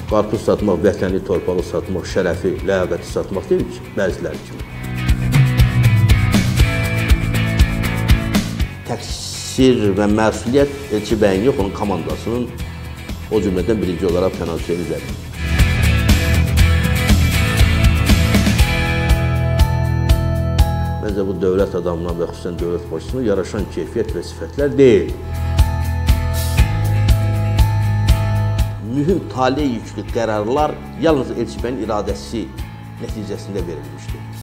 Qarpız satmaq, vətəni, torpağı satmaq, şərəfi, ləyaqəti satmaq deyil ki, bəziləri kimi. Təqsir və məsuliyyət Elçi bəyin yox, onun komandasının o cümlədən birinci olaraq Fənal Hüseyn üzərində. Məncə bu dövlət adamına və xüsusən dövlət başçısına yaraşan keyfiyyət və sifətlər deyil. Mühüm tale yüklü qərarlar yalnız Elçi bəyin iradəsi nəticəsində verilmişdir.